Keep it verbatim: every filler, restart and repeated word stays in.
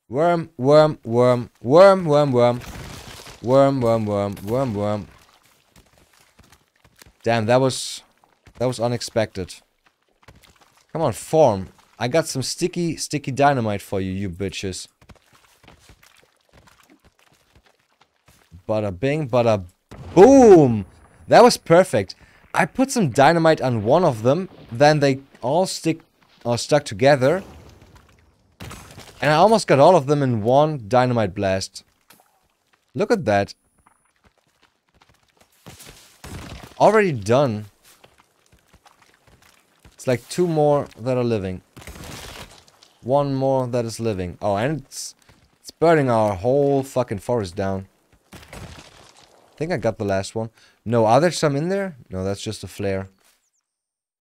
Worm, worm, worm, worm, worm, worm. Worm, worm, worm, worm, worm. Damn, that was... That was unexpected. Come on, form. I got some sticky, sticky dynamite for you, you bitches. Bada bing, bada boom! That was perfect. I put some dynamite on one of them, then they all stick or stuck together. And I almost got all of them in one dynamite blast. Look at that. Already done. It's like two more that are living. One more that is living. Oh, and it's, it's burning our whole fucking forest down. I think I got the last one. No, are there some in there? No, that's just a flare.